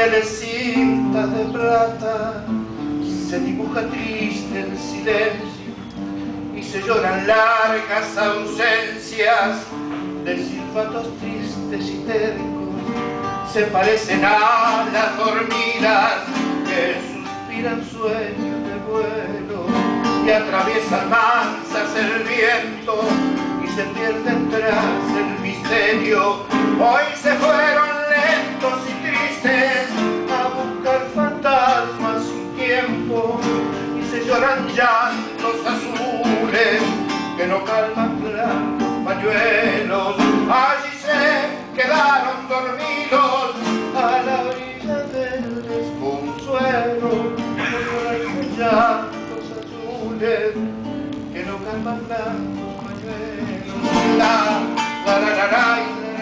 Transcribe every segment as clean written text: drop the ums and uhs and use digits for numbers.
Telecinta de plata, se dibuja triste el silencio y se lloran largas ausencias de silbatos tristes y tercos. Se parecen a las dormidas que suspiran sueños de vuelo y atraviesan mansas el viento y se pierden tras el misterio. Hoy se fueron lentos y tristes a buscar fantasmas sin tiempo y se lloran llantos azules que no calman blancos pañuelos. Allí se quedaron dormidos a la orilla del desconsuelo, con llantos azules que no calman blancos pañuelos. La la la la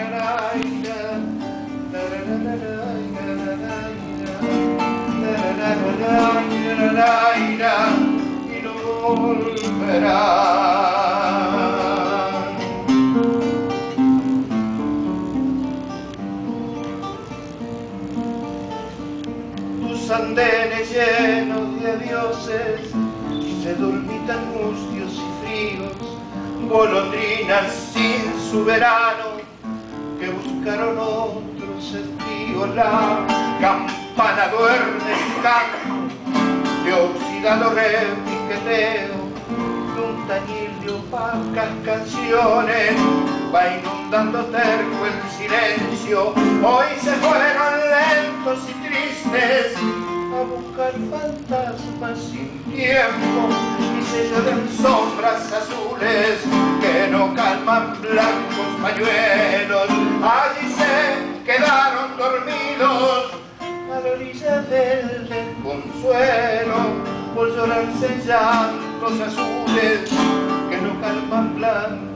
y no volverán. Tus andenes llenos de dioses se dormitan mustios y fríos, golondrinas sin su verano que buscaron otros estíos. La campana duerme su canto de oxidado repiqueteo, de un tañil de opacas canciones va inundando terco el silencio. Hoy se fueron lentos y tristes a buscar fantasmas sin tiempo y se lloran sombras azules que no calman blancos pañuelos. Allí se quedaron dormidos a la orilla del desconsuelo por llorarse llantos azules que no calman blancos